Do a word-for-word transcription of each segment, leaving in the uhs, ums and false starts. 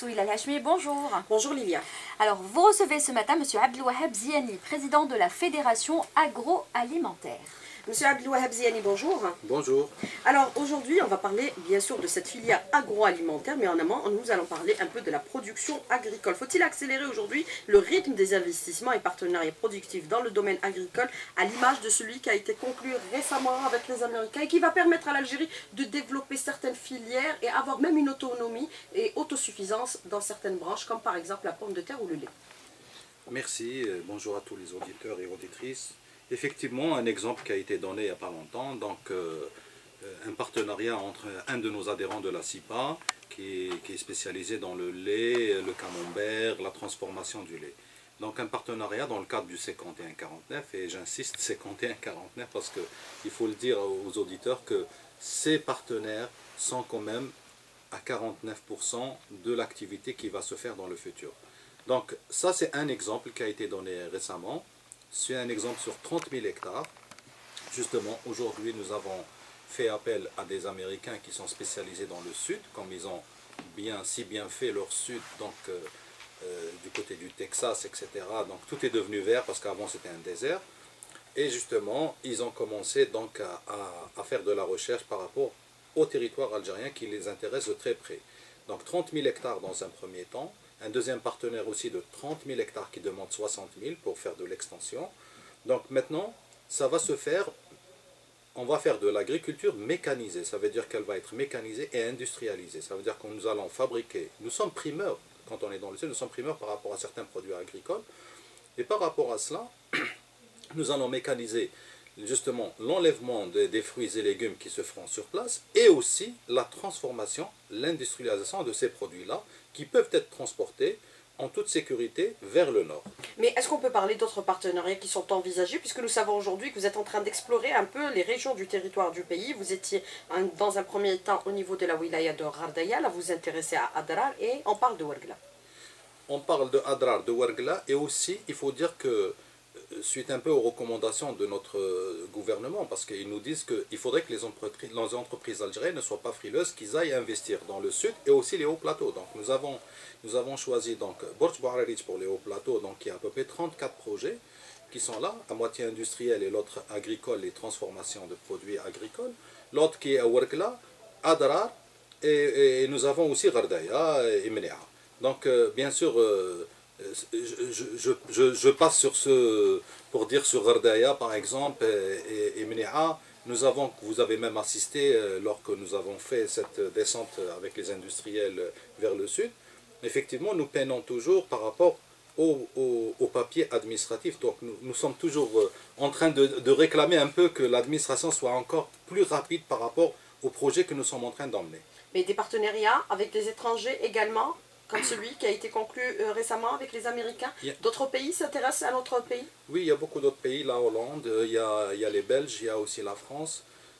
Souila Hachmi, bonjour. Bonjour Lilia. Alors, vous recevez ce matin M. Abdelwahab Ziani, président de la Fédération agroalimentaire. Monsieur Abdelwahab Ziani, bonjour. Bonjour. Alors aujourd'hui, on va parler bien sûr de cette filière agroalimentaire, mais en amont, nous allons parler un peu de la production agricole. Faut-il accélérer aujourd'hui le rythme des investissements et partenariats productifs dans le domaine agricole, à l'image de celui qui a été conclu récemment avec les Américains et qui va permettre à l'Algérie de développer certaines filières et avoir même une autonomie et autosuffisance dans certaines branches, comme par exemple la pomme de terre ou le lait? Merci, bonjour à tous les auditeurs et auditrices. Effectivement, un exemple qui a été donné il n'y a pas longtemps, donc euh, un partenariat entre un de nos adhérents de la CIPA, qui est, qui est spécialisé dans le lait, le camembert, la transformation du lait. Donc un partenariat dans le cadre du cinquante et un quarante-neuf, et j'insiste cinquante et un quarante-neuf parce qu'il faut le dire aux auditeurs que ces partenaires sont quand même à quarante-neuf pour cent de l'activité qui va se faire dans le futur. Donc ça c'est un exemple qui a été donné récemment. C'est un exemple sur trente mille hectares. Justement, aujourd'hui, nous avons fait appel à des Américains qui sont spécialisés dans le sud, comme ils ont bien, si bien fait leur sud, donc euh, euh, du côté du Texas, et cetera. Donc tout est devenu vert parce qu'avant c'était un désert. Et justement, ils ont commencé donc à, à, à faire de la recherche par rapport au territoire algérien qui les intéresse de très près. Donc trente mille hectares dans un premier temps. Un deuxième partenaire aussi de trente mille hectares qui demande soixante mille pour faire de l'extension. Donc maintenant, ça va se faire, on va faire de l'agriculture mécanisée. Ça veut dire qu'elle va être mécanisée et industrialisée. Ça veut dire que nous allons fabriquer, nous sommes primeurs, quand on est dans le sud, nous sommes primeurs par rapport à certains produits agricoles. Et par rapport à cela, nous allons mécaniser justement l'enlèvement des, des fruits et légumes qui se feront sur place et aussi la transformation, l'industrialisation de ces produits-là qui peuvent être transportés en toute sécurité vers le nord. Mais est-ce qu'on peut parler d'autres partenariats qui sont envisagés, puisque nous savons aujourd'hui que vous êtes en train d'explorer un peu les régions du territoire du pays. Vous étiez dans un premier temps au niveau de la wilaya de Ghardaya, là vous vous intéressez à Adrar et on parle de Ouargla. On parle de Adrar, de Ouargla, et aussi il faut dire que suite un peu aux recommandations de notre gouvernement, parce qu'ils nous disent qu'il faudrait que les entreprises, les entreprises algériennes ne soient pas frileuses, qu'ils aillent investir dans le sud et aussi les hauts plateaux. Donc nous avons, nous avons choisi donc Borj Bouhararich pour les hauts plateaux, donc il y a à peu près trente-quatre projets qui sont là, à moitié industriels et l'autre agricole et transformation de produits agricoles. L'autre qui est à Ouargla, Adrar, et, et nous avons aussi Ghardaya et Mnéa. Donc euh, bien sûr, euh, Je, je, je, je passe sur ce, pour dire sur Ghardaya par exemple et, et Mnéa, nous avons, vous avez même assisté lorsque nous avons fait cette descente avec les industriels vers le sud. Effectivement, nous peinons toujours par rapport au, au, au papier administratif. Donc nous, nous sommes toujours en train de, de réclamer un peu que l'administration soit encore plus rapide par rapport au projet que nous sommes en train d'emmener. Mais des partenariats avec des étrangers également, comme celui qui a été conclu euh, récemment avec les Américains. Yeah. D'autres pays s'intéressent à notre pays? Oui, il y a beaucoup d'autres pays, la Hollande, il y, a, il y a les Belges, il y a aussi la France,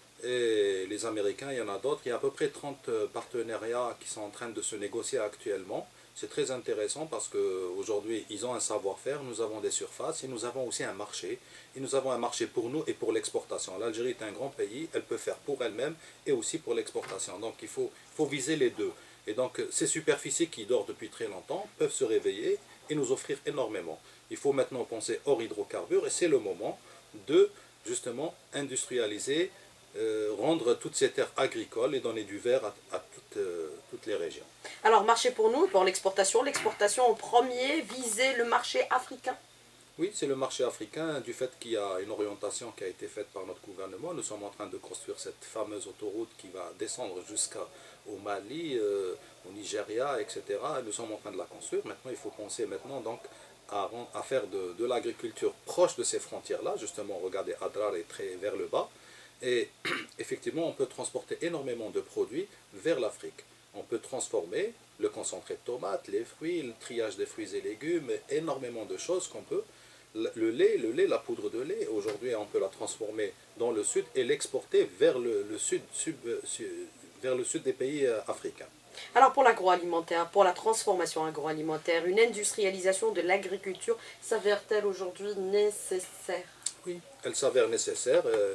et les Américains, il y en a d'autres. Il y a à peu près trente partenariats qui sont en train de se négocier actuellement. C'est très intéressant parce qu'aujourd'hui, ils ont un savoir-faire, nous avons des surfaces, et nous avons aussi un marché. Et nous avons un marché pour nous et pour l'exportation. L'Algérie est un grand pays, elle peut faire pour elle-même et aussi pour l'exportation. Donc il faut, faut viser les deux. Et donc ces superficies qui dorment depuis très longtemps peuvent se réveiller et nous offrir énormément. Il faut maintenant penser hors hydrocarbures et c'est le moment de justement industrialiser, euh, rendre toutes ces terres agricoles et donner du vert à, à toutes, euh, toutes les régions. Alors marché pour nous, pour l'exportation, l'exportation en premier, viser le marché africain? Oui, c'est le marché africain, du fait qu'il y a une orientation qui a été faite par notre gouvernement. Nous sommes en train de construire cette fameuse autoroute qui va descendre jusqu'au Mali, euh, au Nigeria, et cetera. Nous sommes en train de la construire. Maintenant, il faut penser maintenant donc à, à faire de, de l'agriculture proche de ces frontières-là. Justement, regardez, Adrar est très vers le bas. Et effectivement, on peut transporter énormément de produits vers l'Afrique. On peut transformer le concentré de tomates, les fruits, le triage des fruits et légumes, énormément de choses qu'on peut. Le lait, le lait, la poudre de lait, aujourd'hui on peut la transformer dans le sud et l'exporter vers le, le sud, sud, sud, vers le sud des pays africains. Alors pour l'agroalimentaire, pour la transformation agroalimentaire, une industrialisation de l'agriculture s'avère-t-elle aujourd'hui nécessaire? Oui, elle s'avère nécessaire.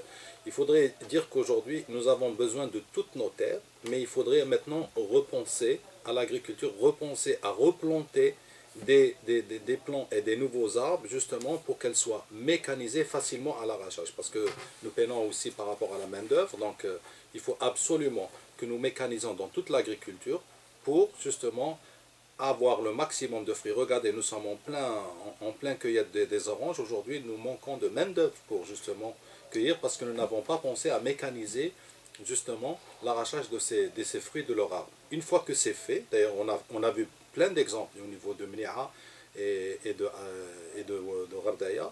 Il faudrait dire qu'aujourd'hui, nous avons besoin de toutes nos terres, mais il faudrait maintenant repenser à l'agriculture, repenser à replanter des, des, des, des plants et des nouveaux arbres, justement pour qu'elles soient mécanisées facilement à l'arrachage. Parce que nous peinons aussi par rapport à la main-d'œuvre, donc euh, il faut absolument que nous mécanisons dans toute l'agriculture pour justement avoir le maximum de fruits. Regardez, nous sommes en plein, en, en plein cueillette des, des oranges. Aujourd'hui, nous manquons de main-d'œuvre pour justement cueillir parce que nous n'avons pas pensé à mécaniser justement l'arrachage de ces, de ces fruits de leur arbre. Une fois que c'est fait, d'ailleurs on a, on a vu plein d'exemples au niveau de Mni'a et, et de, euh, et de, de Ghardaya,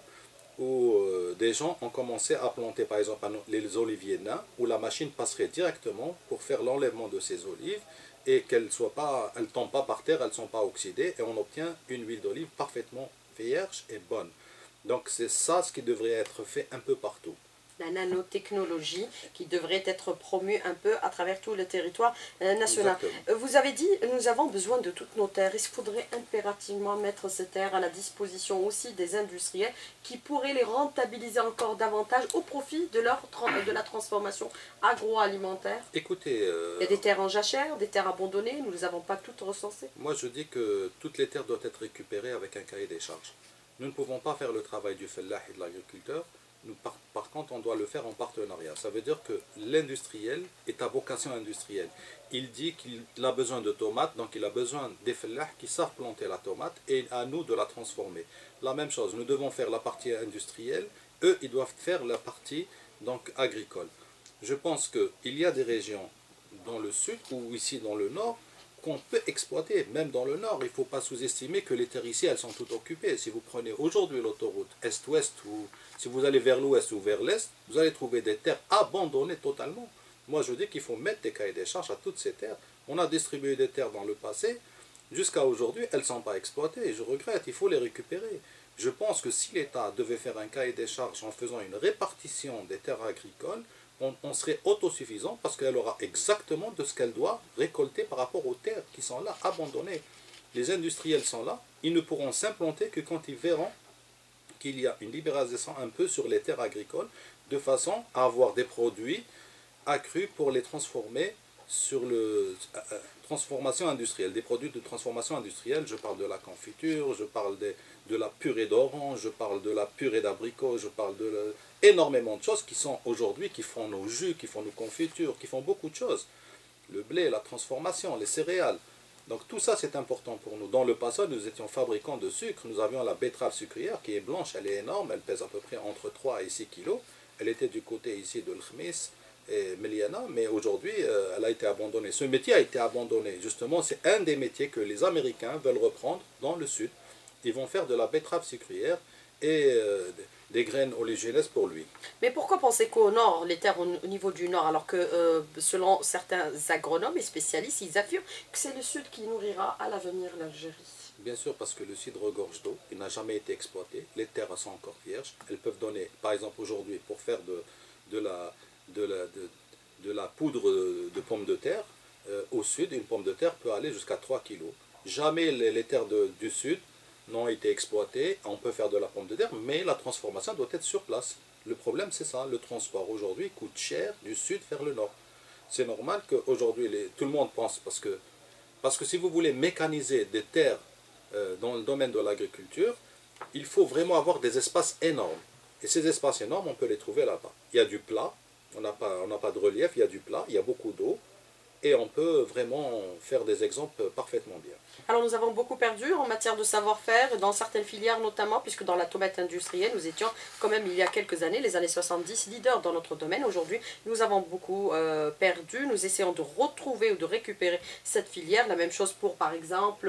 où euh, des gens ont commencé à planter par exemple les oliviers nains, où la machine passerait directement pour faire l'enlèvement de ces olives et qu'elles ne tombent pas par terre, elles ne sont pas oxydées, et on obtient une huile d'olive parfaitement vierge et bonne. Donc c'est ça ce qui devrait être fait un peu partout. La nanotechnologie qui devrait être promue un peu à travers tout le territoire euh, national. Exactement. Vous avez dit, nous avons besoin de toutes nos terres. Il faudrait impérativement mettre ces terres à la disposition aussi des industriels qui pourraient les rentabiliser encore davantage au profit de, leur, de la transformation agroalimentaire. Écoutez, euh, il y a des terres en jachère, des terres abandonnées, nous ne les avons pas toutes recensées. Moi je dis que toutes les terres doivent être récupérées avec un cahier des charges. Nous ne pouvons pas faire le travail du fellah et de l'agriculteur. Nous, par, par contre, on doit le faire en partenariat. Ça veut dire que l'industriel est à vocation industrielle. Il dit qu'il a besoin de tomates, donc il a besoin des fellahs qui savent planter la tomate et à nous de la transformer. La même chose, nous devons faire la partie industrielle, eux, ils doivent faire la partie donc, agricole. Je pense qu'il y a des régions dans le sud ou ici dans le nord qu'on peut exploiter, même dans le nord. Il ne faut pas sous-estimer que les terres ici, elles sont toutes occupées. Si vous prenez aujourd'hui l'autoroute est-ouest, ou si vous allez vers l'ouest ou vers l'est, vous allez trouver des terres abandonnées totalement. Moi, je dis qu'il faut mettre des cahiers des charges à toutes ces terres. On a distribué des terres dans le passé. Jusqu'à aujourd'hui, elles ne sont pas exploitées. Et je regrette, il faut les récupérer. Je pense que si l'État devait faire un cahier des charges en faisant une répartition des terres agricoles, On, on serait autosuffisant parce qu'elle aura exactement de ce qu'elle doit récolter par rapport aux terres qui sont là, abandonnées. Les industriels sont là, ils ne pourront s'implanter que quand ils verront qu'il y a une libéralisation un peu sur les terres agricoles, de façon à avoir des produits accrus pour les transformer sur le euh, transformation industrielle, des produits de transformation industrielle. Je parle de la confiture, je parle de, de la purée d'orange, je parle de la purée d'abricot, je parle de la, énormément de choses qui sont aujourd'hui, qui font nos jus, qui font nos confitures, qui font beaucoup de choses. Le blé, la transformation, les céréales. Donc tout ça c'est important pour nous. Dans le passé, nous étions fabricants de sucre, nous avions la betterave sucrière qui est blanche, elle est énorme, elle pèse à peu près entre trois et six kilos. Elle était du côté ici de l'Khmis et Meliana, mais aujourd'hui euh, elle a été abandonnée. Ce métier a été abandonné. Justement, c'est un des métiers que les Américains veulent reprendre dans le sud. Ils vont faire de la betterave sucrière et euh, des graines oléagineuses pour lui. Mais pourquoi penser qu'au nord, les terres au, au niveau du nord, alors que euh, selon certains agronomes et spécialistes, ils affirment que c'est le sud qui nourrira à l'avenir l'Algérie? Bien sûr, parce que le sud regorge d'eau, il n'a jamais été exploité, les terres sont encore vierges, elles peuvent donner, par exemple aujourd'hui, pour faire de, de, la, de, la, de, de la poudre de pommes de terre, euh, au sud, une pomme de terre peut aller jusqu'à trois kilos. Jamais les, les terres de, du sud n'ont été exploitées, on peut faire de la pomme de terre, mais la transformation doit être sur place. Le problème c'est ça, le transport aujourd'hui coûte cher du sud vers le nord. C'est normal qu'aujourd'hui tout le monde pense, parce que, parce que si vous voulez mécaniser des terres euh, dans le domaine de l'agriculture, il faut vraiment avoir des espaces énormes. Et ces espaces énormes, on peut les trouver là-bas. Il y a du plat, on n'a pas, on n'a pas de relief, il y a du plat, il y a beaucoup d'eau, et on peut vraiment faire des exemples parfaitement bien. Alors nous avons beaucoup perdu en matière de savoir-faire, dans certaines filières notamment, puisque dans la tomate industrielle, nous étions quand même il y a quelques années, les années soixante-dix, leaders dans notre domaine. Aujourd'hui, nous avons beaucoup euh, perdu, nous essayons de retrouver ou de récupérer cette filière. La même chose pour par exemple,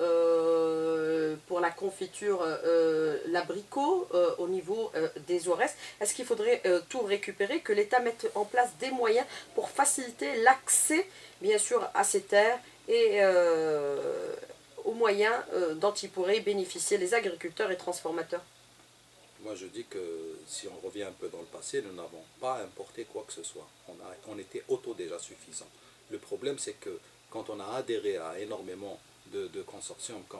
euh, pour la confiture, euh, l'abricot euh, au niveau euh, des Aurès. Est-ce qu'il faudrait euh, tout récupérer, que l'État mette en place des moyens pour faciliter l'accès, bien sûr, à ces terres et euh, aux moyens euh, dont ils pourraient bénéficier les agriculteurs et transformateurs? Moi je dis que si on revient un peu dans le passé, nous n'avons pas importé quoi que ce soit. On, a, on était auto déjà suffisant. Le problème c'est que quand on a adhéré à énormément de, de consortiums comme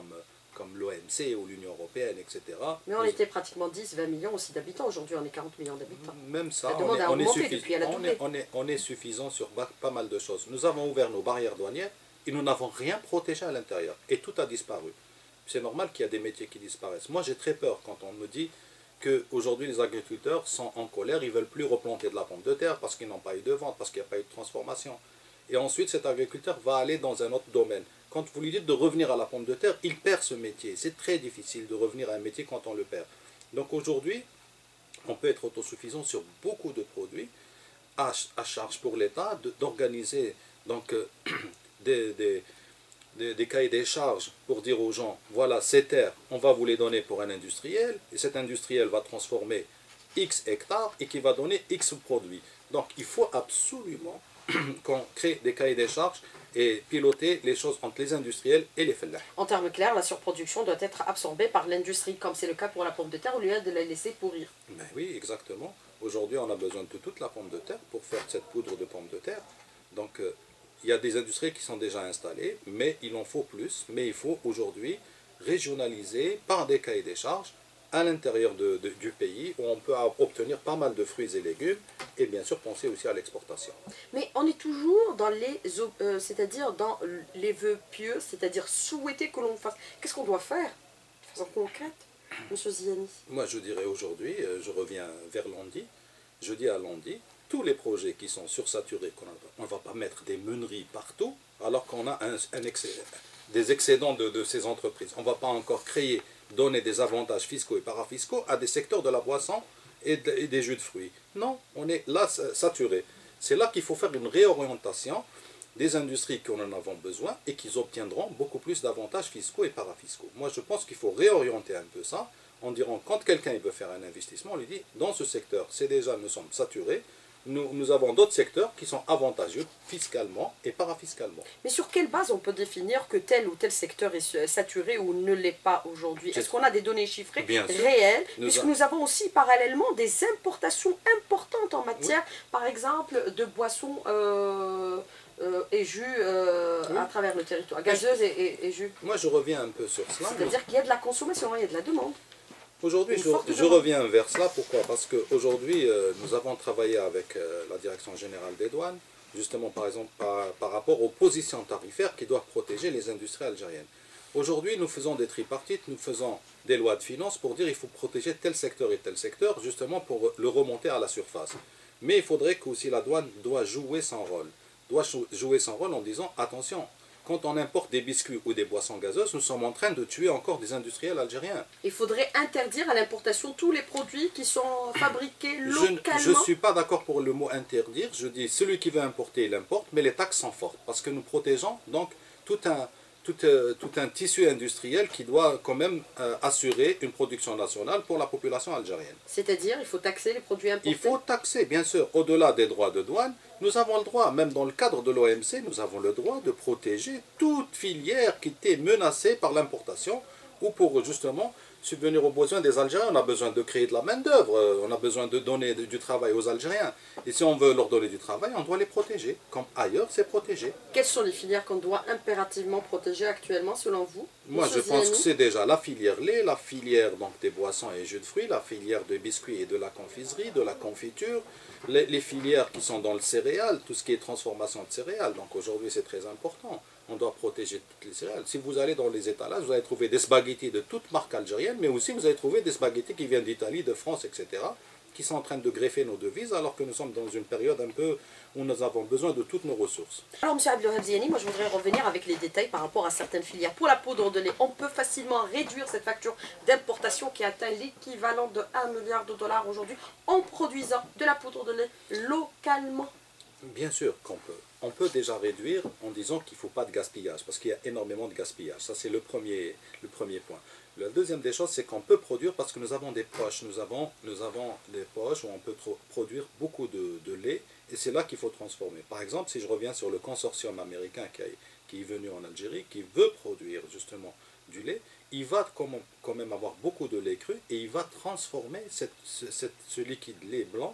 comme l'O M C ou l'Union Européenne, et cetera. Mais on était pratiquement dix, vingt millions aussi d'habitants. Aujourd'hui, on est quarante millions d'habitants. Même ça, La on demande est, a on, est augmenté suffi- depuis, elle a on, doublé. est, on, est, on est suffisant sur ba- pas mal de choses. Nous avons ouvert nos barrières douanières et nous n'avons rien protégé à l'intérieur. Et tout a disparu. C'est normal qu'il y a des métiers qui disparaissent. Moi, j'ai très peur quand on me dit qu'aujourd'hui, les agriculteurs sont en colère, ils ne veulent plus replanter de la pomme de terre parce qu'ils n'ont pas eu de vente, parce qu'il n'y a pas eu de transformation. Et ensuite, cet agriculteur va aller dans un autre domaine. Quand vous lui dites de revenir à la pomme de terre, il perd ce métier. C'est très difficile de revenir à un métier quand on le perd. Donc aujourd'hui, on peut être autosuffisant sur beaucoup de produits à, à charge pour l'État d'organiser donc euh, des, des, des, des cahiers des charges pour dire aux gens, voilà, ces terres, on va vous les donner pour un industriel, et cet industriel va transformer X hectares et qui va donner X produits. Donc il faut absolument qu'on crée des cahiers des charges et piloter les choses entre les industriels et les fellahs. En termes clairs, la surproduction doit être absorbée par l'industrie, comme c'est le cas pour la pomme de terre, au lieu de la laisser pourrir. Ben oui, exactement. Aujourd'hui, on a besoin de toute la pomme de terre pour faire cette poudre de pomme de terre. Donc, euh, il y a des industries qui sont déjà installées, mais il en faut plus. Mais il faut aujourd'hui régionaliser par des cahiers des charges à l'intérieur de, de, du pays, où on peut obtenir pas mal de fruits et légumes, et bien sûr penser aussi à l'exportation. Mais on est toujours dans les, euh, c'est-à-dire dans les vœux pieux, c'est-à-dire souhaiter que l'on fasse. Qu'est-ce qu'on doit faire de façon concrète, monsieur Ziani? Moi, je dirais aujourd'hui, euh, je reviens vers Landi, je dis à Landi, tous les projets qui sont sursaturés, on ne va pas mettre des meuneries partout, alors qu'on a un, un excès, des excédents de, de ces entreprises. On ne va pas encore créer, donner des avantages fiscaux et parafiscaux à des secteurs de la boisson et, de, et des jus de fruits. Non, on est là saturé. C'est là qu'il faut faire une réorientation des industries qui en avons besoin et qui obtiendront beaucoup plus d'avantages fiscaux et parafiscaux. Moi, je pense qu'il faut réorienter un peu ça en disant, quand quelqu'un veut faire un investissement, on lui dit, dans ce secteur, c'est déjà, nous sommes saturés, Nous, nous avons d'autres secteurs qui sont avantageux fiscalement et parafiscalement. Mais sur quelle base on peut définir que tel ou tel secteur est saturé ou ne l'est pas aujourd'hui? Est-ce qu'on a des données chiffrées Bien réelles? Nous Puisque a... nous avons aussi parallèlement des importations importantes en matière, oui. par exemple, de boissons euh, euh, et jus euh, oui. à travers le territoire, gazeuses et, et, et jus. Moi, je reviens un peu sur cela. C'est-à-dire qu'il y a de la consommation, il y a de la demande. Aujourd'hui, je, je reviens vers cela. Pourquoi? Parce qu'aujourd'hui, euh, nous avons travaillé avec euh, la Direction générale des douanes, justement par exemple par, par rapport aux positions tarifaires qui doivent protéger les industries algériennes. Aujourd'hui, nous faisons des tripartites, nous faisons des lois de finances pour dire qu'il faut protéger tel secteur et tel secteur, justement pour le remonter à la surface. Mais il faudrait qu'aussi la douane doit jouer son rôle, doit jouer son rôle en disant attention. Quand on importe des biscuits ou des boissons gazeuses, nous sommes en train de tuer encore des industriels algériens. Il faudrait interdire à l'importation tous les produits qui sont fabriqués localement. Je ne suis pas d'accord pour le mot interdire. Je dis celui qui veut importer, il importe, mais les taxes sont fortes. Parce que nous protégeons donc tout un, tout, euh, tout un tissu industriel qui doit quand même euh, assurer une production nationale pour la population algérienne. C'est-à-dire, il faut taxer les produits importés? Il faut taxer, bien sûr, au-delà des droits de douane. Nous avons le droit, même dans le cadre de l'O M C, nous avons le droit de protéger toute filière qui était menacée par l'importation ou pour justement subvenir aux besoins des Algériens. On a besoin de créer de la main-d'œuvre, on a besoin de donner du travail aux Algériens. Et si on veut leur donner du travail, on doit les protéger. Comme ailleurs, c'est protégé. Quelles sont les filières qu'on doit impérativement protéger actuellement, selon vous? Moi, je pense que c'est déjà la filière lait, la filière donc, des boissons et jus de fruits, la filière de biscuits et de la confiserie, de la confiture, les, les filières qui sont dans le céréal, tout ce qui est transformation de céréales. Donc aujourd'hui, c'est très important. On doit protéger toutes les céréales. Si vous allez dans les étalages, vous allez trouver des spaghettis de toutes marques algériennes, mais aussi vous allez trouver des spaghettis qui viennent d'Italie, de France, et cetera, qui sont en train de greffer nos devises, alors que nous sommes dans une période un peu où nous avons besoin de toutes nos ressources. Alors, M. Abdelwahab Ziani, moi je voudrais revenir avec les détails par rapport à certaines filières. Pour la poudre de lait, on peut facilement réduire cette facture d'importation qui atteint l'équivalent de un milliard de dollars aujourd'hui en produisant de la poudre de lait localement. Bien sûr qu'on peut. On peut déjà réduire en disant qu'il ne faut pas de gaspillage, parce qu'il y a énormément de gaspillage. Ça, c'est le premier, le premier point. La deuxième des choses, c'est qu'on peut produire parce que nous avons des poches. Nous avons, nous avons des poches où on peut produire beaucoup de, de lait, et c'est là qu'il faut transformer. Par exemple, si je reviens sur le consortium américain qui, a, qui est venu en Algérie, qui veut produire justement du lait, il va quand même avoir beaucoup de lait cru, et il va transformer cette, cette, ce liquide lait blanc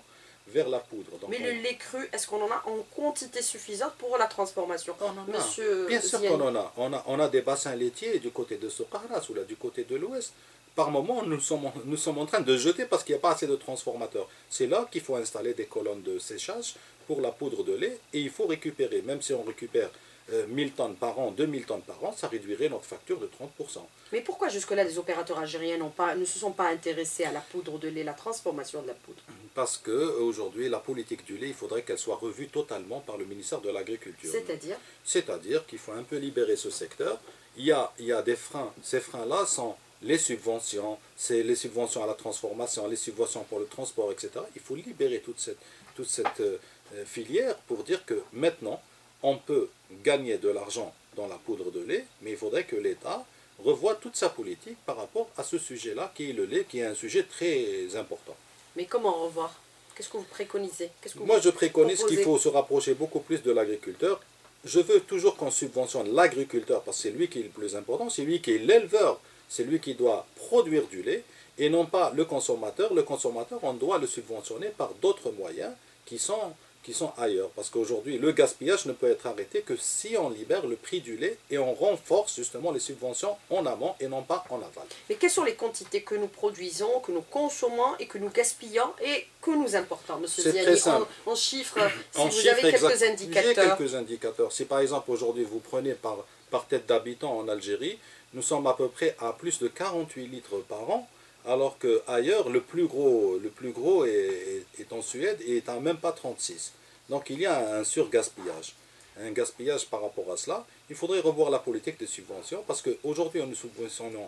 vers la poudre. Donc Mais on... le lait cru, est-ce qu'on en a en quantité suffisante pour la transformation? On en a. Monsieur Bien sûr Ziani. qu'on en a. On a. On a des bassins laitiers du côté de Socarras ou là du côté de l'ouest. Par moment, nous sommes, nous sommes en train de jeter parce qu'il n'y a pas assez de transformateurs. C'est là qu'il faut installer des colonnes de séchage pour la poudre de lait et il faut récupérer. Même si on récupère euh, mille tonnes par an, deux mille tonnes par an, ça réduirait notre facture de trente pour cent. Mais pourquoi jusque-là les opérateurs algériens n'ont pas, ne se sont pas intéressés à la poudre de lait, la transformation de la poudre? Parce qu'aujourd'hui, la politique du lait, il faudrait qu'elle soit revue totalement par le ministère de l'Agriculture. C'est-à-dire? C'est-à-dire qu'il faut un peu libérer ce secteur. Il y a, il y a des freins. Ces freins-là sont les subventions, c'est les subventions à la transformation, les subventions pour le transport, et cetera. Il faut libérer toute cette, toute cette euh, filière pour dire que maintenant, on peut gagner de l'argent dans la poudre de lait, mais il faudrait que l'État revoie toute sa politique par rapport à ce sujet-là, qui est le lait, qui est un sujet très important. Mais comment revoir? Qu'est-ce que vous préconisez? Qu'est-ce que Moi, vous je préconise proposez? qu'il faut se rapprocher beaucoup plus de l'agriculteur. Je veux toujours qu'on subventionne l'agriculteur, parce que c'est lui qui est le plus important, c'est lui qui est l'éleveur, c'est lui qui doit produire du lait, et non pas le consommateur. Le consommateur, on doit le subventionner par d'autres moyens qui sont, qui sont ailleurs. Parce qu'aujourd'hui, le gaspillage ne peut être arrêté que si on libère le prix du lait et on renforce justement les subventions en amont et non pas en aval. Mais quelles sont les quantités que nous produisons, que nous consommons et que nous gaspillons et que nous importons, monsieur C'est Ziani, très simple. en, en chiffres, si En vous chiffres avez quelques exacts, indicateurs? J'ai quelques indicateurs. Si par exemple aujourd'hui vous prenez par, par tête d'habitant en Algérie, nous sommes à peu près à plus de quarante-huit litres par an, alors qu'ailleurs le plus gros, le plus gros est, est, est en Suède et est à même pas trente-six. Donc il y a un surgaspillage. Un gaspillage par rapport à cela. Il faudrait revoir la politique de subvention parce qu'aujourd'hui nous subventionnons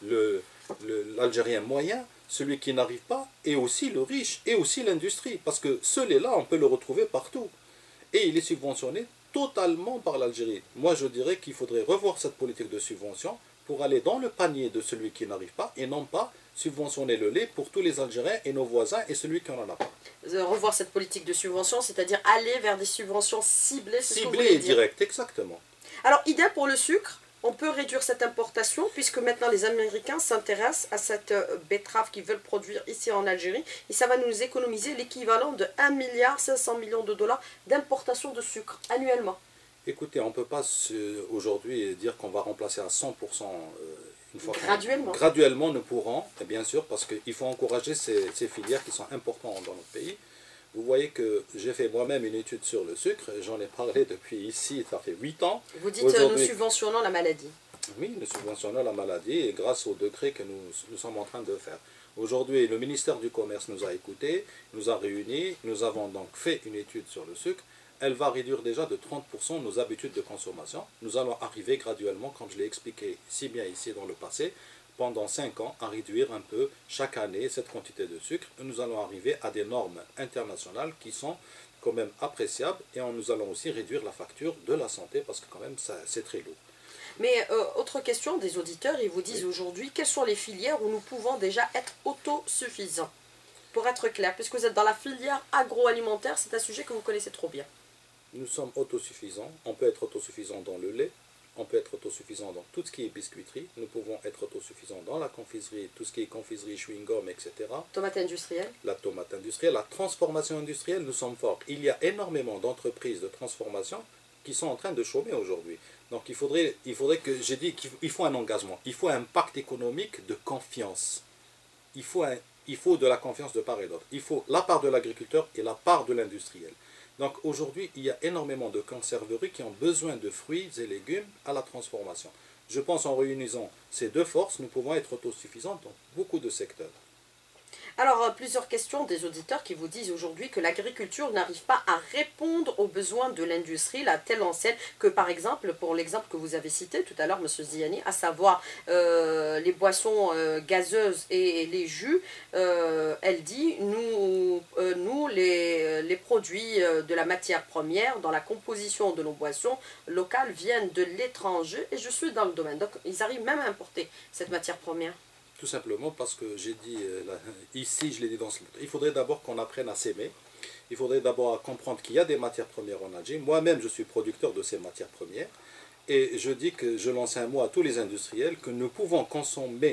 l'Algérien moyen, celui qui n'arrive pas, et aussi le riche, et aussi l'industrie. Parce que ce lait-là, on peut le retrouver partout. Et il est subventionné totalement par l'Algérie. Moi, je dirais qu'il faudrait revoir cette politique de subvention pour aller dans le panier de celui qui n'arrive pas, et non pas subventionner le lait pour tous les Algériens et nos voisins et celui qui n'en a pas. Revoir cette politique de subvention, c'est-à-dire aller vers des subventions ciblées, c'est ce que vous Ciblé voulez et dire. direct, exactement. Alors, idem pour le sucre, on peut réduire cette importation puisque maintenant les Américains s'intéressent à cette betterave qu'ils veulent produire ici en Algérie et ça va nous économiser l'équivalent de un milliard cinq cents millions de dollars d'importation de sucre annuellement. Écoutez, on ne peut pas aujourd'hui dire qu'on va remplacer à cent pour cent une fois graduellement. Graduellement, nous pourrons, et bien sûr, parce qu'il faut encourager ces, ces filières qui sont importantes dans notre pays. Vous voyez que j'ai fait moi-même une étude sur le sucre, j'en ai parlé depuis ici, ça fait huit ans. Vous dites euh, nous subventionnons la maladie. Oui, nous subventionnons la maladie et grâce au décret que nous, nous sommes en train de faire. Aujourd'hui, le ministère du Commerce nous a écoutés, nous a réunis, nous avons donc fait une étude sur le sucre. Elle va réduire déjà de trente pour cent nos habitudes de consommation. Nous allons arriver graduellement, comme je l'ai expliqué si bien ici dans le passé, pendant cinq ans, à réduire un peu chaque année cette quantité de sucre. Nous allons arriver à des normes internationales qui sont quand même appréciables et nous allons aussi réduire la facture de la santé parce que quand même c'est très lourd. Mais euh, autre question des auditeurs, ils vous disent oui. Aujourd'hui, quelles sont les filières où nous pouvons déjà être autosuffisants? Pour être clair, puisque vous êtes dans la filière agroalimentaire, c'est un sujet que vous connaissez trop bien. Nous sommes autosuffisants, on peut être autosuffisant dans le lait, on peut être autosuffisant dans tout ce qui est biscuiterie, nous pouvons être autosuffisants dans la confiserie, tout ce qui est confiserie, chewing-gum, et cetera. Tomate industrielle. La tomate industrielle, la transformation industrielle, nous sommes forts. Il y a énormément d'entreprises de transformation qui sont en train de chômer aujourd'hui. Donc il faudrait, il faudrait que, j'ai dit qu'il faut un engagement, il faut un pacte économique de confiance. Il faut, un, il faut de la confiance de part et d'autre. Il faut la part de l'agriculteur et la part de l'industriel. Donc aujourd'hui, il y a énormément de conserveries qui ont besoin de fruits et légumes à la transformation. Je pense en réunissant ces deux forces, nous pouvons être autosuffisants dans beaucoup de secteurs. Alors, plusieurs questions des auditeurs qui vous disent aujourd'hui que l'agriculture n'arrive pas à répondre aux besoins de l'industrie, la telle enseigne que, par exemple, pour l'exemple que vous avez cité tout à l'heure, monsieur Ziani, à savoir euh, les boissons euh, gazeuses et, et les jus, euh, elle dit, nous, euh, nous les, les produits de la matière première dans la composition de nos boissons locales viennent de l'étranger et je suis dans le domaine. Donc, ils arrivent même à importer cette matière première. Tout simplement parce que j'ai dit, euh, là, ici je l'ai dit dans ce livre, il faudrait d'abord qu'on apprenne à s'aimer, il faudrait d'abord comprendre qu'il y a des matières premières en Algérie. Moi-même je suis producteur de ces matières premières et je dis que je lance un mot à tous les industriels que nous pouvons consommer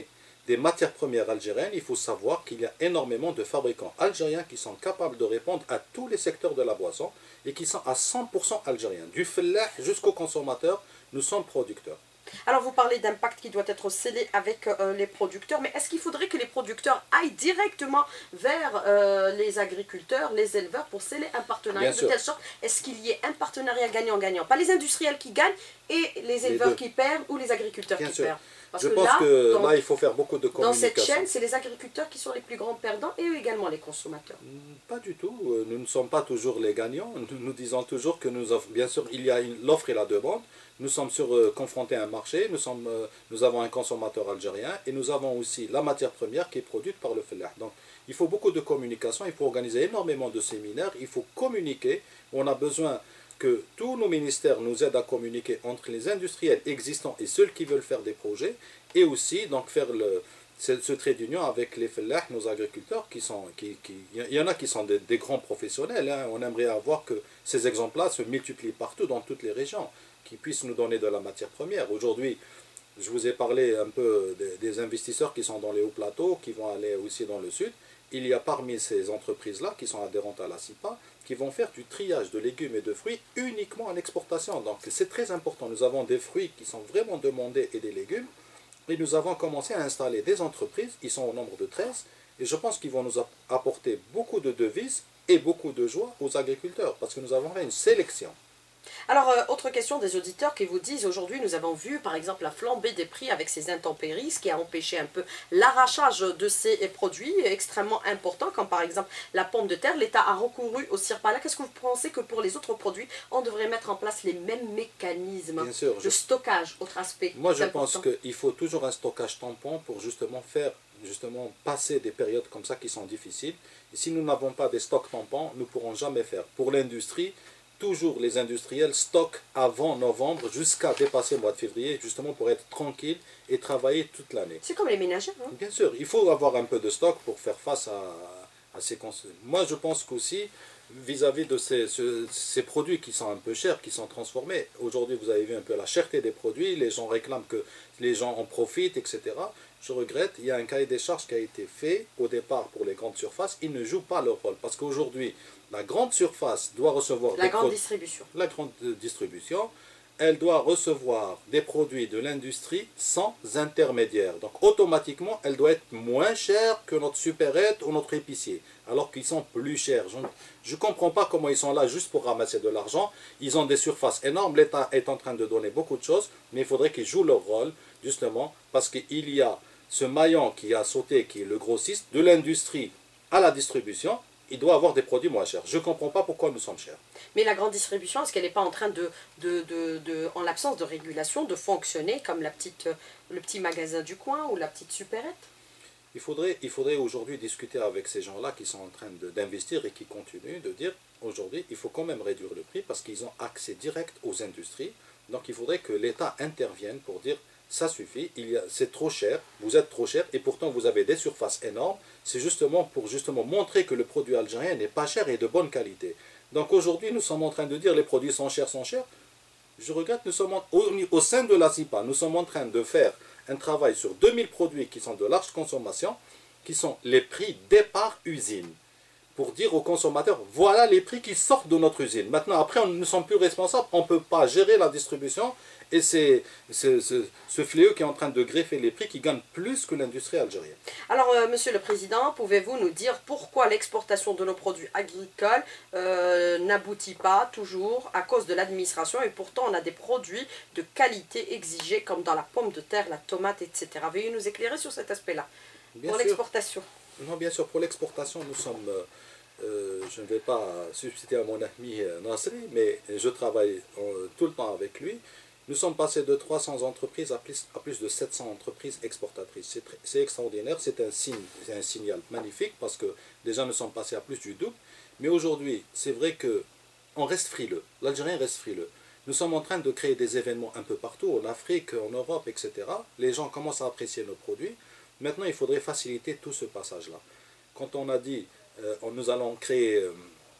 des matières premières algériennes, il faut savoir qu'il y a énormément de fabricants algériens qui sont capables de répondre à tous les secteurs de la boisson et qui sont à cent pour cent algériens. Du fellah jusqu'au consommateur, nous sommes producteurs. Alors vous parlez d'impact qui doit être scellé avec euh, les producteurs, mais est-ce qu'il faudrait que les producteurs aillent directement vers euh, les agriculteurs, les éleveurs pour sceller un partenariat Bien de sûr. telle sorte, est-ce qu'il y ait un partenariat gagnant-gagnant? Pas les industriels qui gagnent et les éleveurs deux. qui perdent ou les agriculteurs Bien qui sûr. perdent. Parce Je que pense là, que dans, là, il faut faire beaucoup de dans communication. cette chaîne, c'est les agriculteurs qui sont les plus grands perdants et eux également les consommateurs. Pas du tout. Nous ne sommes pas toujours les gagnants. Nous, nous disons toujours que nous offrons, bien sûr, il y a l'offre et la demande. Nous sommes sur, euh, confrontés à un marché. Nous, sommes, euh, nous avons un consommateur algérien et nous avons aussi la matière première qui est produite par le fellah. Donc, il faut beaucoup de communication. Il faut organiser énormément de séminaires. Il faut communiquer. On a besoin que tous nos ministères nous aident à communiquer entre les industriels existants et ceux qui veulent faire des projets, et aussi donc faire le, ce, ce trait d'union avec les fellahs, nos agriculteurs, qui sont, qui, qui, il y en a qui sont des, des grands professionnels. Hein. On aimerait avoir que ces exemples-là se multiplient partout dans toutes les régions, qui puissent nous donner de la matière première. Aujourd'hui, je vous ai parlé un peu des, des investisseurs qui sont dans les hauts plateaux, qui vont aller aussi dans le sud. Il y a parmi ces entreprises-là, qui sont adhérentes à la C I P A, qui vont faire du triage de légumes et de fruits uniquement en exportation. Donc c'est très important. Nous avons des fruits qui sont vraiment demandés et des légumes. Et nous avons commencé à installer des entreprises, ils sont au nombre de treize, et je pense qu'ils vont nous apporter beaucoup de devises et beaucoup de joie aux agriculteurs, parce que nous avons fait une sélection. Alors, euh, autre question des auditeurs qui vous disent, aujourd'hui nous avons vu par exemple la flambée des prix avec ces intempéries, ce qui a empêché un peu l'arrachage de ces produits extrêmement importants, comme par exemple la pomme de terre. L'État a recouru au Sirpala. Qu'est-ce que vous pensez que pour les autres produits, on devrait mettre en place les mêmes mécanismes Bien sûr, de je... stockage, autre aspect? Moi je pense qu'il faut toujours un stockage tampon pour justement faire, justement passer des périodes comme ça qui sont difficiles. Et si nous n'avons pas des stocks tampons, nous ne pourrons jamais faire. Pour l'industrie, toujours les industriels stockent avant novembre jusqu'à dépasser le mois de février, justement pour être tranquille et travailler toute l'année. C'est comme les ménagères. Hein? Bien sûr, il faut avoir un peu de stock pour faire face à, à ces consommateurs. Moi, je pense qu'aussi, vis-à-vis de ces, ce, ces produits qui sont un peu chers, qui sont transformés, aujourd'hui, vous avez vu un peu la cherté des produits, les gens réclament que les gens en profitent, et cetera. Je regrette, il y a un cahier des charges qui a été fait au départ pour les grandes surfaces, ils ne jouent pas leur rôle, parce qu'aujourd'hui, la grande surface doit recevoir la des grande produits, distribution. La grande distribution, elle doit recevoir des produits de l'industrie sans intermédiaire. Donc automatiquement, elle doit être moins chère que notre supérette ou notre épicier, alors qu'ils sont plus chers. Je ne comprends pas comment ils sont là juste pour ramasser de l'argent. Ils ont des surfaces énormes, l'État est en train de donner beaucoup de choses, mais il faudrait qu'ils jouent leur rôle, justement, parce qu'il y a ce maillon qui a sauté, qui est le grossiste, de l'industrie à la distribution. Il doit avoir des produits moins chers. Je ne comprends pas pourquoi nous sommes chers. Mais la grande distribution, est-ce qu'elle n'est pas en train de, de, de, de en l'absence de régulation, de fonctionner comme la petite, le petit magasin du coin ou la petite supérette? Il faudrait, il faudrait aujourd'hui discuter avec ces gens-là qui sont en train d'investir et qui continuent de dire aujourd'hui il faut quand même réduire le prix parce qu'ils ont accès direct aux industries. Donc il faudrait que l'État intervienne pour dire ça suffit, c'est trop cher, vous êtes trop cher et pourtant vous avez des surfaces énormes. C'est justement pour justement montrer que le produit algérien n'est pas cher et de bonne qualité. Donc aujourd'hui nous sommes en train de dire les produits sont chers, sont chers. Je regrette, nous sommes en, au, au sein de la C I P A, nous sommes en train de faire un travail sur deux mille produits qui sont de large consommation, qui sont les prix départ usine. Pour dire aux consommateurs, voilà les prix qui sortent de notre usine. Maintenant, après, on ne sommes plus responsables, on ne peut pas gérer la distribution et c'est ce, ce, ce fléau qui est en train de greffer les prix qui gagne plus que l'industrie algérienne. Alors, euh, Monsieur le Président, pouvez-vous nous dire pourquoi l'exportation de nos produits agricoles euh, n'aboutit pas toujours à cause de l'administration et pourtant on a des produits de qualité exigés comme dans la pomme de terre, la tomate, et cetera. Veuillez nous éclairer sur cet aspect-là pour l'exportation. Non, bien sûr, pour l'exportation, nous sommes... Euh, Euh, je ne vais pas substituer à mon ami euh, Nasri, mais je travaille euh, tout le temps avec lui. Nous sommes passés de trois cents entreprises à plus, à plus de sept cents entreprises exportatrices. C'est extraordinaire, c'est un signe, c'est un signal magnifique parce que déjà nous sommes passés à plus du double. Mais aujourd'hui, c'est vrai qu'on reste frileux. L'Algérien reste frileux. Nous sommes en train de créer des événements un peu partout, en Afrique, en Europe, et cetera. Les gens commencent à apprécier nos produits. Maintenant, il faudrait faciliter tout ce passage-là. Quand on a dit Euh, nous allons créer euh,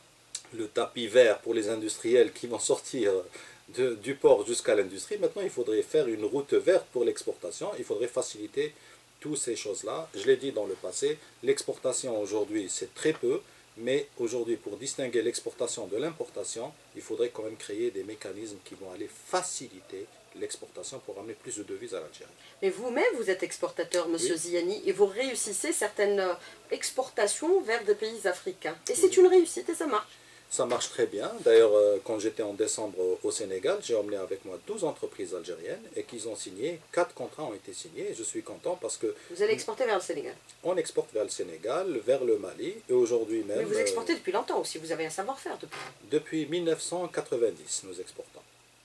le tapis vert pour les industriels qui vont sortir de, du port jusqu'à l'industrie. Maintenant, il faudrait faire une route verte pour l'exportation. Il faudrait faciliter toutes ces choses-là. Je l'ai dit dans le passé, l'exportation aujourd'hui c'est très peu, mais aujourd'hui pour distinguer l'exportation de l'importation, il faudrait quand même créer des mécanismes qui vont aller faciliter l'exportation pour amener plus de devises à l'Algérie. Mais vous-même, vous êtes exportateur, Monsieur Oui. Ziani, et vous réussissez certaines euh, exportations vers des pays africains. Et c'est Oui. une réussite et ça marche. Ça marche très bien. D'ailleurs, euh, quand j'étais en décembre au Sénégal, j'ai emmené avec moi douze entreprises algériennes et qu'ils ont signé, quatre contrats ont été signés. Et je suis content parce que Vous allez exporter vers le Sénégal. on exporte vers le Sénégal, vers le Mali et aujourd'hui même... Mais vous euh, exportez depuis longtemps aussi, vous avez un savoir-faire depuis. Depuis mille neuf cent quatre-vingt-dix, nous exportons.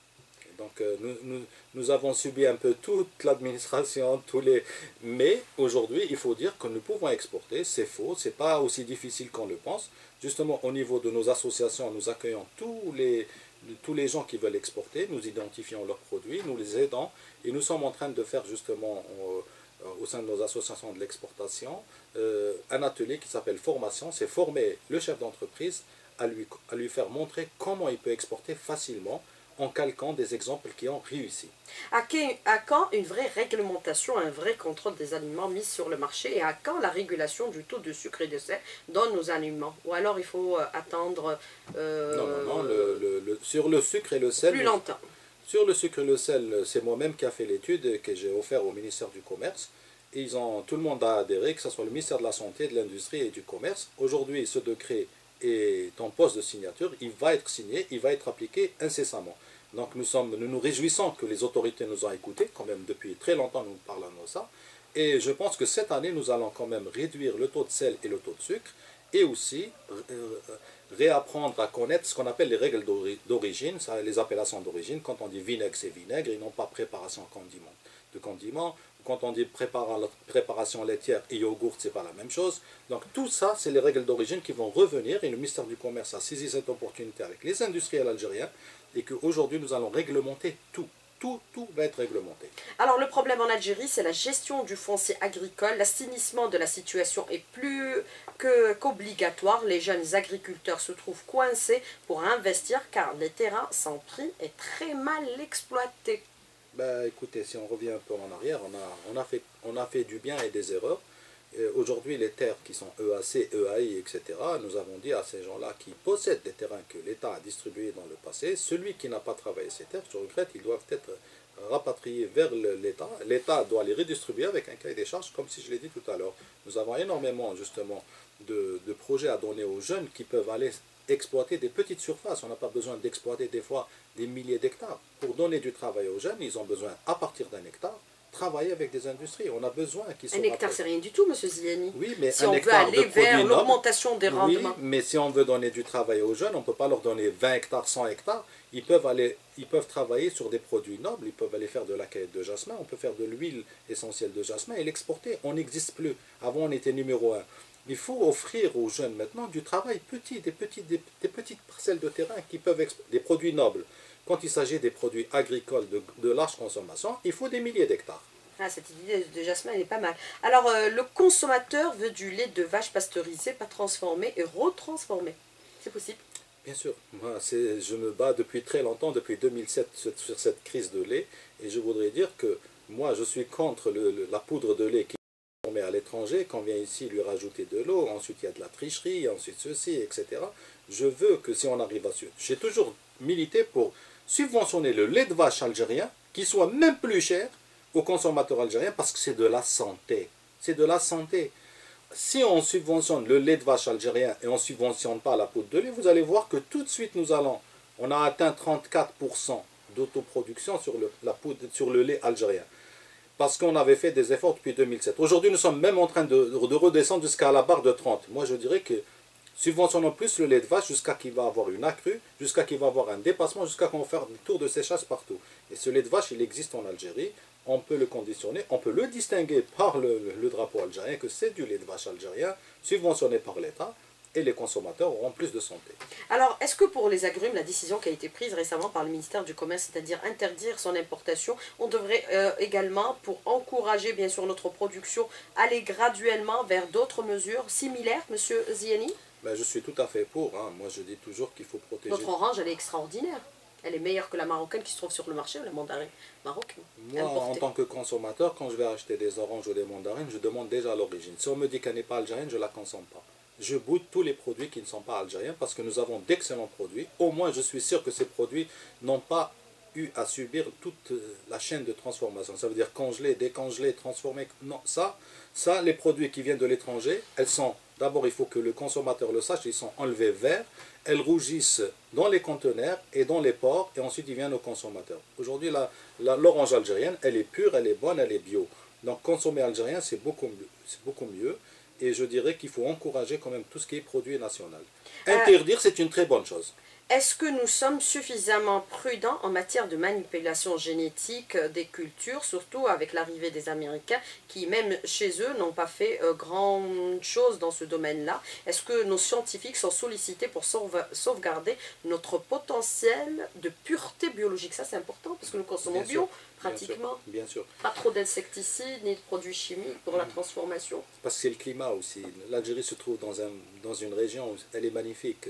Donc euh, nous, nous, nous avons subi un peu toute l'administration, tous les... mais aujourd'hui, il faut dire que nous pouvons exporter, c'est faux, c'est pas aussi difficile qu'on le pense. Justement, au niveau de nos associations, nous accueillons tous les, tous les gens qui veulent exporter, nous identifions leurs produits, nous les aidons, et nous sommes en train de faire justement, euh, au sein de nos associations de l'exportation, euh, un atelier qui s'appelle formation, c'est former le chef d'entreprise à lui, à lui faire montrer comment il peut exporter facilement, en calquant des exemples qui ont réussi. À, que- à quand une vraie réglementation, un vrai contrôle des aliments mis sur le marché et à quand la régulation du taux de sucre et de sel dans nos aliments? Ou alors il faut euh, attendre euh, Non, non, non, le, le- le- sur le sucre et le sel... plus longtemps. Sur le sucre et le sel, c'est moi-même qui a fait l'étude que j'ai offert au ministère du Commerce. Et ils ont, tout le monde a adhéré, que ce soit le ministère de la Santé, de l'Industrie et du Commerce. Aujourd'hui, ce décret est en poste de signature, il va être signé, il va être appliqué incessamment. Donc nous, sommes, nous nous réjouissons que les autorités nous ont écoutés, quand même depuis très longtemps nous parlons de ça. Et je pense que cette année, nous allons quand même réduire le taux de sel et le taux de sucre, et aussi euh, réapprendre à connaître ce qu'on appelle les règles d'origine, les appellations d'origine. Quand on dit vinaigre, c'est vinaigre, et non pas préparation condiment, de condiments. Quand on dit préparation laitière et yogourt, c'est pas la même chose. Donc tout ça, c'est les règles d'origine qui vont revenir, et le ministère du Commerce a saisi cette opportunité avec les industriels algériens, et qu'aujourd'hui nous allons réglementer tout. Tout, tout va être réglementé. Alors le problème en Algérie, c'est la gestion du foncier agricole. L'assainissement de la situation est plus que- qu'obligatoire. Les jeunes agriculteurs se trouvent coincés pour investir car les terrains sans prix est très mal exploité. Ben, écoutez, si on revient un peu en arrière, on a, on a, fait, on a fait du bien et des erreurs. Aujourd'hui, les terres qui sont E A C, E A I, et cetera, nous avons dit à ces gens-là qui possèdent des terrains que l'État a distribués dans le passé, celui qui n'a pas travaillé ces terres, je regrette, ils doivent être rapatriés vers l'État. L'État doit les redistribuer avec un cahier des charges, comme si je l'ai dit tout à l'heure. Nous avons énormément, justement, de, de projets à donner aux jeunes qui peuvent aller exploiter des petites surfaces. On n'a pas besoin d'exploiter des fois des milliers d'hectares. Pour donner du travail aux jeunes, ils ont besoin, à partir d'un hectare, travailler avec des industries. On a besoin qu'ils soient... Un hectare, c'est rien du tout, monsieur Ziani. Oui, mais si un on veut hectare aller de vers produits nobles, l'augmentation des rendements. oui, mais si on veut donner du travail aux jeunes, on ne peut pas leur donner vingt hectares, cent hectares. Ils peuvent, aller, ils peuvent travailler sur des produits nobles, ils peuvent aller faire de la caillette de jasmin, on peut faire de l'huile essentielle de jasmin et l'exporter. On n'existe plus. Avant, on était numéro un. Il faut offrir aux jeunes maintenant du travail petit, des, petits, des, des petites parcelles de terrain qui peuvent exporter des produits nobles. Quand il s'agit des produits agricoles de, de large consommation, il faut des milliers d'hectares. Ah, cette idée de jasmin, elle est pas mal. Alors, euh, le consommateur veut du lait de vache pasteurisé, pas transformé et retransformé. C'est possible? Bien sûr. Moi, je me bats depuis très longtemps, depuis deux mille sept, sur cette crise de lait. Et je voudrais dire que moi, je suis contre le, le, la poudre de lait qui est transformée à l'étranger, qu'on vient ici lui rajouter de l'eau, ensuite il y a de la tricherie, ensuite ceci, et cetera. Je veux que si on arrive à... J'ai toujours milité pour subventionner le lait de vache algérien, qui soit même plus cher aux consommateurs algériens, parce que c'est de la santé. C'est de la santé. Si on subventionne le lait de vache algérien et on ne subventionne pas la poudre de lait, vous allez voir que tout de suite nous allons, on a atteint trente-quatre pour cent d'autoproduction sur le, la poudre, sur le lait algérien. Parce qu'on avait fait des efforts depuis deux mille sept. Aujourd'hui, nous sommes même en train de, de redescendre jusqu'à la barre de trente. Moi, je dirais que subventionnons plus le lait de vache jusqu'à qu'il va avoir une accrue, jusqu'à qu'il va avoir un dépassement, jusqu'à qu'on va faire des tours de séchage partout. Et ce lait de vache, il existe en Algérie. On peut le conditionner, on peut le distinguer par le, le, le drapeau algérien, que c'est du lait de vache algérien, subventionné par l'État, et les consommateurs auront plus de santé. Alors, est-ce que pour les agrumes, la décision qui a été prise récemment par le ministère du Commerce, c'est-à-dire interdire son importation, on devrait euh, également, pour encourager bien sûr notre production, aller graduellement vers d'autres mesures similaires, monsieur Ziani? Ben, je suis tout à fait pour. Hein. Moi, je dis toujours qu'il faut protéger... Notre orange, elle est extraordinaire. Elle est meilleure que la marocaine qui se trouve sur le marché, ou la mandarine marocaine. Moi, importée. en tant que consommateur, quand je vais acheter des oranges ou des mandarines, je demande déjà l'origine. Si on me dit qu'elle n'est pas algérienne, je ne la consomme pas. Je goûte tous les produits qui ne sont pas algériens parce que nous avons d'excellents produits. Au moins, je suis sûr que ces produits n'ont pas eu à subir toute la chaîne de transformation. Ça veut dire congelé, décongelé, transformé. Non, ça, ça, les produits qui viennent de l'étranger, elles sont, d'abord, il faut que le consommateur le sache, ils sont enlevés verts, elles rougissent dans les conteneurs et dans les ports, et ensuite ils viennent aux consommateurs. Aujourd'hui, la, la, l'orange algérienne, elle est pure, elle est bonne, elle est bio. Donc consommer algérien, c'est beaucoup, c'est beaucoup mieux. Et je dirais qu'il faut encourager quand même tout ce qui est produit national. Interdire, c'est une très bonne chose. Est-ce que nous sommes suffisamment prudents en matière de manipulation génétique des cultures, surtout avec l'arrivée des Américains, qui même chez eux n'ont pas fait euh, grand chose dans ce domaine-là? Est-ce que nos scientifiques sont sollicités pour sauve sauvegarder notre potentiel de pureté biologique? Ça c'est important parce que nous consommons Bien bio, sûr, pratiquement. Bien sûr. Pas trop d'insecticides ni de produits chimiques pour la transformation. Parce que c'est le climat aussi. L'Algérie se trouve dans, un, dans une région où elle est magnifique.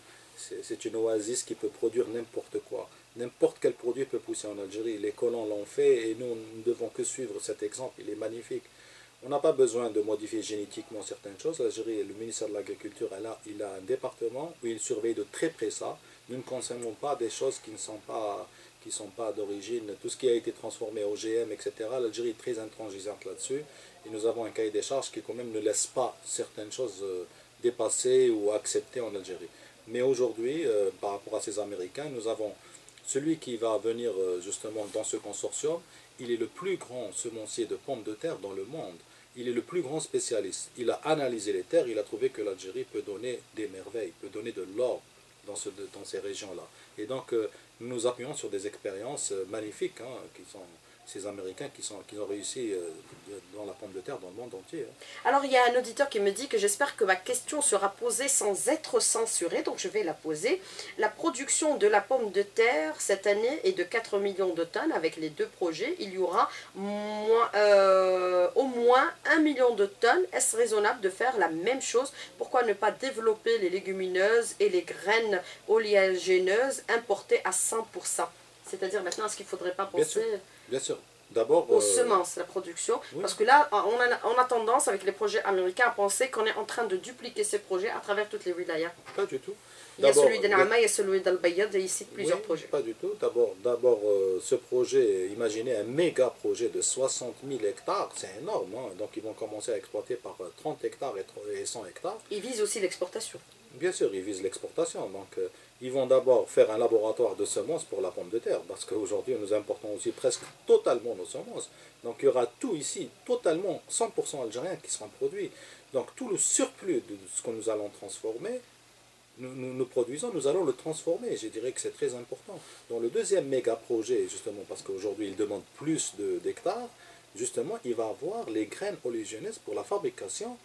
C'est une oasis qui peut produire n'importe quoi. N'importe quel produit peut pousser en Algérie. Les colons l'ont fait et nous, nous ne devons que suivre cet exemple. Il est magnifique. On n'a pas besoin de modifier génétiquement certaines choses. L'Algérie, le ministère de l'Agriculture, il a un département où il surveille de très près ça. Nous ne consommons pas des choses qui ne sont pas, qui sont pas d'origine. Tout ce qui a été transformé O G M, et cetera. L'Algérie est très intransigeante là-dessus. Et nous avons un cahier des charges qui quand même ne laisse pas certaines choses dépasser ou accepter en Algérie. Mais aujourd'hui, euh, par rapport à ces Américains, nous avons celui qui va venir euh, justement dans ce consortium, il est le plus grand semencier de pommes de terre dans le monde. Il est le plus grand spécialiste. Il a analysé les terres, il a trouvé que l'Algérie peut donner des merveilles, peut donner de l'or dans, ce, dans ces régions-là. Et donc, euh, nous nous appuyons sur des expériences euh, magnifiques, hein, qui sont ces Américains qui, sont, qui ont réussi euh, dans la pomme de terre dans le monde entier. Hein. Alors, il y a un auditeur qui me dit que j'espère que ma question sera posée sans être censurée, donc je vais la poser. La production de la pomme de terre cette année est de quatre millions de tonnes avec les deux projets. Il y aura moins, euh, au moins un million de tonnes. Est-ce raisonnable de faire la même chose? Pourquoi ne pas développer les légumineuses et les graines oléagineuses importées à cent pour cent? C'est-à-dire maintenant, est-ce qu'il ne faudrait pas penser... Bien sûr. Bien sûr. D'abord, aux euh, semences, la production, oui. Parce que là, on a, on a tendance, avec les projets américains, à penser qu'on est en train de dupliquer ces projets à travers toutes les wilayas. Pas du tout. Il y a celui de Naama, il y a celui d'Al-Bayad, et ici plusieurs oui, projets. Pas du tout. D'abord, d'abord euh, ce projet, imaginez un méga projet de soixante mille hectares, c'est énorme. Hein. Donc ils vont commencer à exploiter par trente hectares et cent hectares. Ils visent aussi l'exportation. Bien sûr, ils visent l'exportation. Donc euh, ils vont d'abord faire un laboratoire de semences pour la pomme de terre, parce qu'aujourd'hui nous importons aussi presque totalement nos semences. Donc il y aura tout ici, totalement cent pour cent algérien qui sera produit. Donc tout le surplus de ce que nous allons transformer, nous, nous, nous produisons, nous allons le transformer. Je dirais que c'est très important. Dans le deuxième méga projet, justement parce qu'aujourd'hui il demande plus d'hectares, justement il va avoir les graines oléagineuses pour la fabrication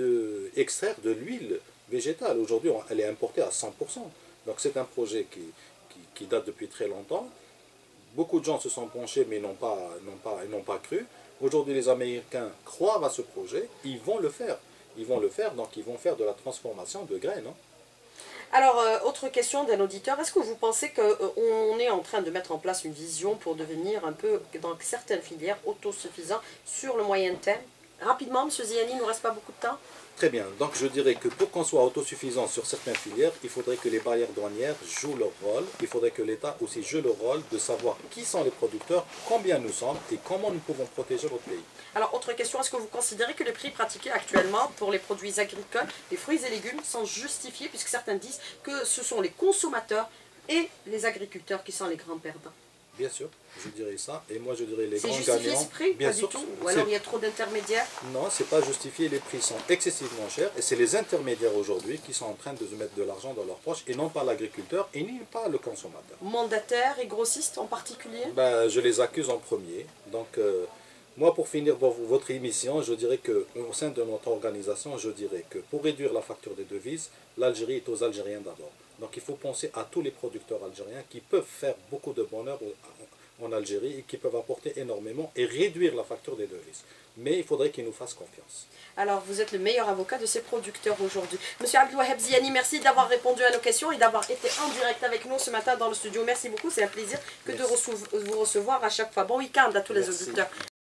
de extraire de l'huile végétale. Aujourd'hui elle est importée à cent pour cent. Donc c'est un projet qui, qui, qui date depuis très longtemps. Beaucoup de gens se sont penchés mais n'ont pas, n'ont pas, n'ont pas cru. Aujourd'hui les Américains croient à ce projet, ils vont le faire. Ils vont le faire, donc ils vont faire de la transformation de graines. Hein. Alors, euh, autre question d'un auditeur, est-ce que vous pensez qu'on euh, est en train de mettre en place une vision pour devenir un peu, dans certaines filières, autosuffisants sur le moyen terme? Rapidement, M. Ziani, il ne nous reste pas beaucoup de temps. Très bien, donc je dirais que pour qu'on soit autosuffisant sur certaines filières, il faudrait que les barrières douanières jouent leur rôle, il faudrait que l'État aussi joue le rôle de savoir qui sont les producteurs, combien nous sommes et comment nous pouvons protéger notre pays. Alors, autre question, est-ce que vous considérez que les prix pratiqués actuellement pour les produits agricoles, les fruits et légumes, sont justifiés, puisque certains disent que ce sont les consommateurs et les agriculteurs qui sont les grands perdants? Bien sûr, je dirais ça. Et moi, je dirais les grands gagnants. C'est justifié ce prix? Bien pas sûr, du tout. Ou alors il y a trop d'intermédiaires? Non, c'est pas justifié. Les prix sont excessivement chers. Et c'est les intermédiaires aujourd'hui qui sont en train de se mettre de l'argent dans leur poche et non pas l'agriculteur et ni pas le consommateur. Mandataires et grossistes en particulier? Ben, je les accuse en premier. Donc, euh, moi, pour finir votre émission, je dirais qu'au sein de notre organisation, je dirais que pour réduire la facture des devises, l'Algérie est aux Algériens d'abord. Donc il faut penser à tous les producteurs algériens qui peuvent faire beaucoup de bonheur en Algérie et qui peuvent apporter énormément et réduire la facture des devises. Mais il faudrait qu'ils nous fassent confiance. Alors, vous êtes le meilleur avocat de ces producteurs aujourd'hui. Monsieur Abdelwaheb Ziani, merci d'avoir répondu à nos questions et d'avoir été en direct avec nous ce matin dans le studio. Merci beaucoup, c'est un plaisir que merci. de vous recevoir à chaque fois. Bon week-end à tous merci. les auditeurs.